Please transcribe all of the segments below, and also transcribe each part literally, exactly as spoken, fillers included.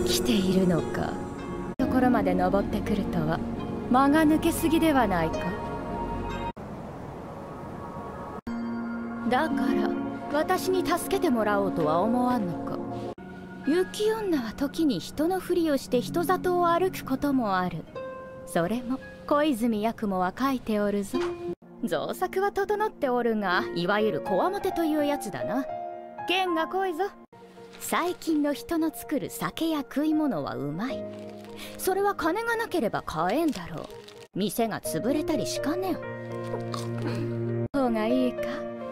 生きているのか。ところまで登ってくるとは間が抜けすぎではないか。だから私に助けてもらおうとは思わんのか。雪女は時に人のふりをして人里を歩くこともある。それも小泉八雲は書いておるぞ。造作は整っておるが、いわゆるこわもてというやつだな。剣が濃いぞ。最近の人の作る酒や食い物はうまい。それは金がなければ買えんだろう。店が潰れたりしかねん。方がいいか。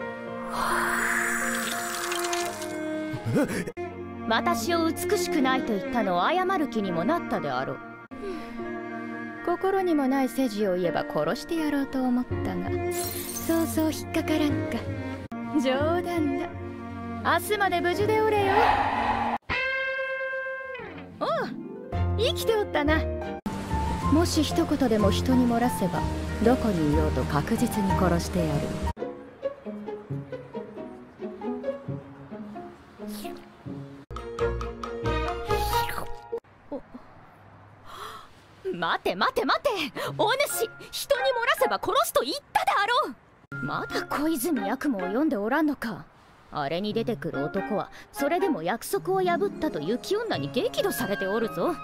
私を美しくないと言ったのを謝る気にもなったであろう。心にもない世辞を言えば殺してやろうと思ったが、そうそう引っかからんか。冗談だ。明日まで無事でおれよ。おう、生きておったな。もし一言でも人に漏らせば、どこにいようと確実に殺してやる。待て待て待て、お主、人に漏らせば殺すと言ったであろう。まだ小泉八雲を読んでおらんのか。あれに出てくる男はそれでも約束を破ったと雪女に激怒されておるぞ。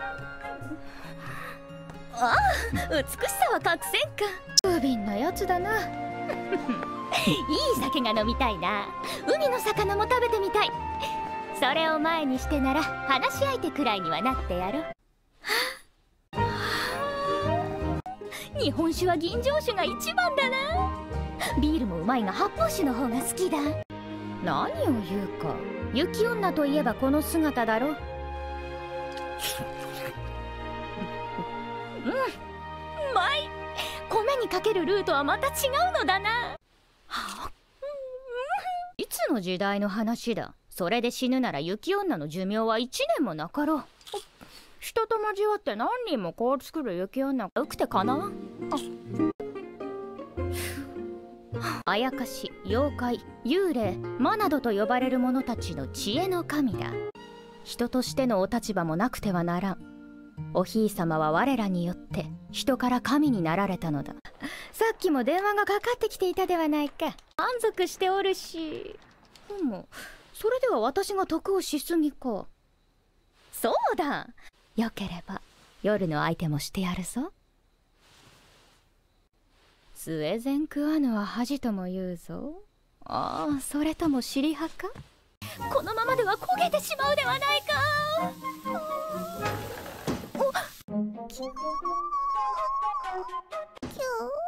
ああ、美しさは隠せんか。不憫なやつだな。いい酒が飲みたいな。海の魚も食べてみたい。それを前にしてなら話し相手くらいにはなってやろう。日本酒は吟醸酒が一番だな。ビールもうまいが発泡酒の方が好きだ。何を言うか。雪女といえばこの姿だろ。うん、うまい。米にかけるルーとはまた違うのだな。はあ、いつの時代の話だ。それで死ぬなら雪女の寿命はいちねんもなかろう。人と交わって何人もこう作る雪女がよくてかな。あやかし、妖怪、幽霊、魔などと呼ばれる者たちの知恵の神だ。人としてのお立場もなくてはならん。おひいさまは我らによって人から神になられたのだ。さっきも電話がかかってきていたではないか。満足しておるし。でもそれでは私が得をしすぎか。そうだ、よければ夜の相手もしてやるぞ。スウェゼンクアヌは恥とも言うぞ。ああ、それとも尻派か。このままでは焦げてしまうではないか。おっ、キュキュ